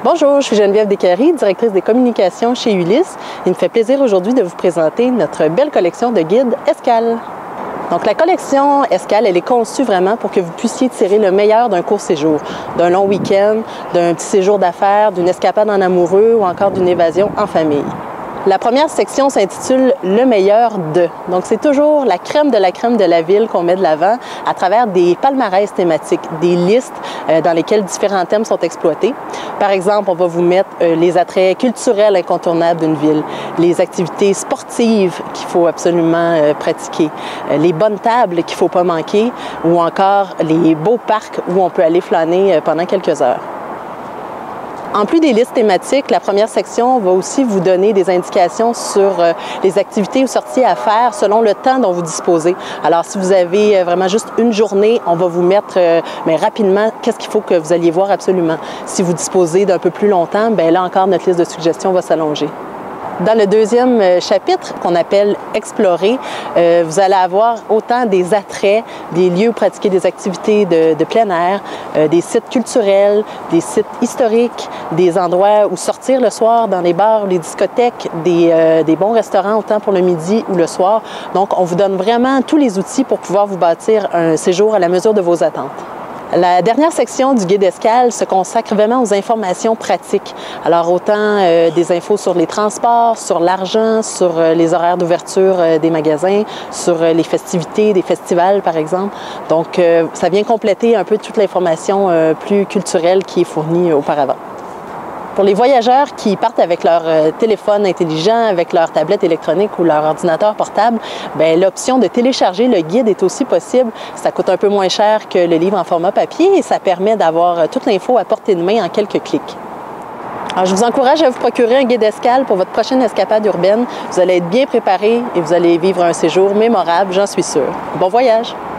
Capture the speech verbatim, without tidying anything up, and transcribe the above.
Bonjour, je suis Geneviève Descaries, directrice des communications chez Ulysse. Il me fait plaisir aujourd'hui de vous présenter notre belle collection de guides Escale. Donc la collection Escale, elle est conçue vraiment pour que vous puissiez tirer le meilleur d'un court séjour, d'un long week-end, d'un petit séjour d'affaires, d'une escapade en amoureux ou encore d'une évasion en famille. La première section s'intitule « Le meilleur de ». Donc, c'est toujours la crème de la crème de la ville qu'on met de l'avant à travers des palmarès thématiques, des listes euh, dans lesquelles différents thèmes sont exploités. Par exemple, on va vous mettre euh, les attraits culturels incontournables d'une ville, les activités sportives qu'il faut absolument euh, pratiquer, euh, les bonnes tables qu'il ne faut pas manquer ou encore les beaux parcs où on peut aller flâner euh, pendant quelques heures. En plus des listes thématiques, la première section va aussi vous donner des indications sur euh, les activités ou sorties à faire selon le temps dont vous disposez. Alors, si vous avez euh, vraiment juste une journée, on va vous mettre euh, mais rapidement qu'est-ce qu'il faut que vous alliez voir absolument. Si vous disposez d'un peu plus longtemps, bien là encore, notre liste de suggestions va s'allonger. Dans le deuxième chapitre, qu'on appelle « Explorer », euh, vous allez avoir autant des attraits, des lieux où pratiquer des activités de, de plein air, euh, des sites culturels, des sites historiques, des endroits où sortir le soir dans les bars, les discothèques, des, euh, des bons restaurants autant pour le midi ou le soir. Donc, on vous donne vraiment tous les outils pour pouvoir vous bâtir un séjour à la mesure de vos attentes. La dernière section du guide Escale se consacre vraiment aux informations pratiques. Alors autant euh, des infos sur les transports, sur l'argent, sur euh, les horaires d'ouverture euh, des magasins, sur euh, les festivités, des festivals par exemple. Donc euh, ça vient compléter un peu toute l'information euh, plus culturelle qui est fournie auparavant. Pour les voyageurs qui partent avec leur euh, téléphone intelligent, avec leur tablette électronique ou leur ordinateur portable, bien, l'option de télécharger le guide est aussi possible. Ça coûte un peu moins cher que le livre en format papier et ça permet d'avoir euh, toute l'info à portée de main en quelques clics. Alors, je vous encourage à vous procurer un guide Escale pour votre prochaine escapade urbaine. Vous allez être bien préparé et vous allez vivre un séjour mémorable, j'en suis sûre. Bon voyage!